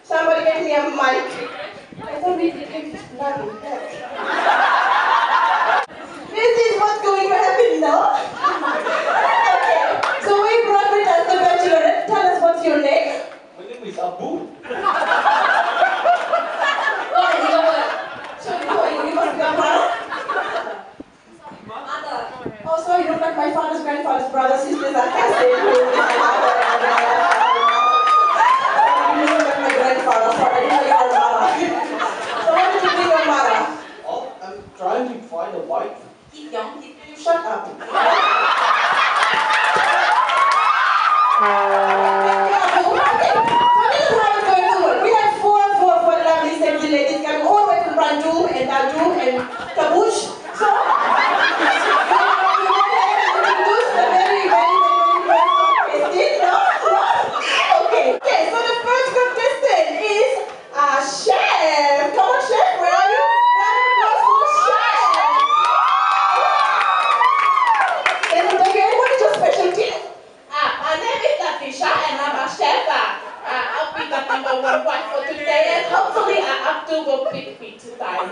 Somebody get me a mic. I thought we did it. This is what's going to happen now. Okay, so we brought with us the bachelorette. Tell us what's your name? My name is Abu. So you must be a mother? Oh, so you look like my father's grandfather's brother, sisters, and cousins. You look like my grandfather, so I didn't know you were a mother. So what did you bring your mother? Oh, I'm trying to find a wife. Shut up. We have four lovely sexy ladies coming all the way from Bandung and Bandung and Kabush. So, introduce the very okay, so the first contestant is a chef. Come on, chef, where are you? What is your specialty? My name is Latisha and I'm a chef. I'll be the #1 wife for today and hopefully I'll do go pick me tonight.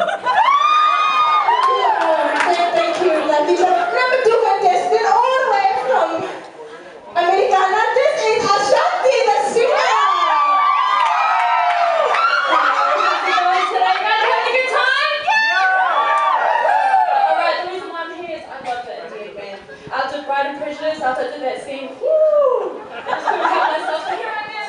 Thank you, Latisha. Number 2 contestant all the way from Americana. This is Ashanti, the singer. After Pride and Prejudice, after I did that scene, whoo! I just couldn't help myself, so here I am.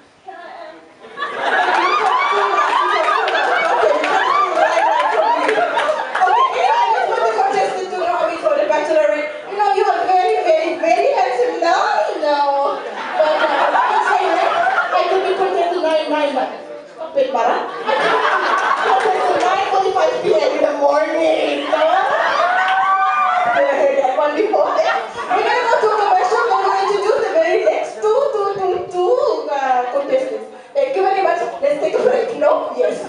Okay, I just want the contestant to know how we for the bachelorette. You know, you are very, very, very handsome now. No. But I'm saying that I could be contestant 9 months. Stop it, Mara. Contestant 9:45 p.m. in the morning. No? I heard that one before. We're going to go to commercial and we're going to introduce the very next two contestants. Thank you very much. Let's take a break. No? Yes.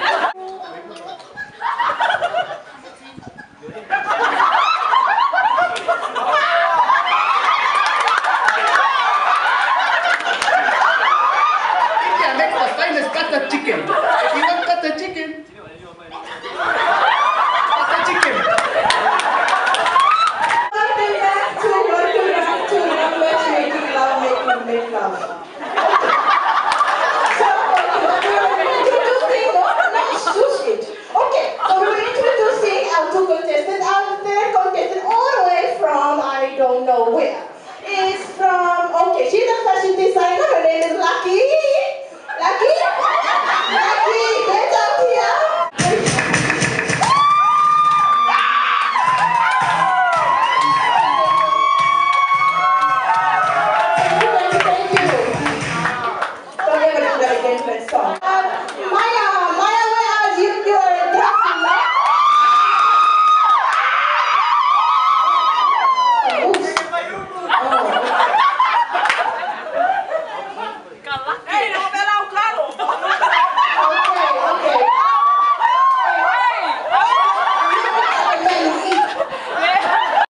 Yeah, next first time is cut the chicken. If you want cut the chicken, cut the chicken. Welcome back to matchmaking, love making, make love. So, we're introducing, okay, so we're introducing our 2 contestants. Our 3rd contestant all the way from, I don't know where. Is from, okay, she's a fashion designer. Her name is Lucky. Lucky, get up here. Thank you. So we're going to do that again, let's start.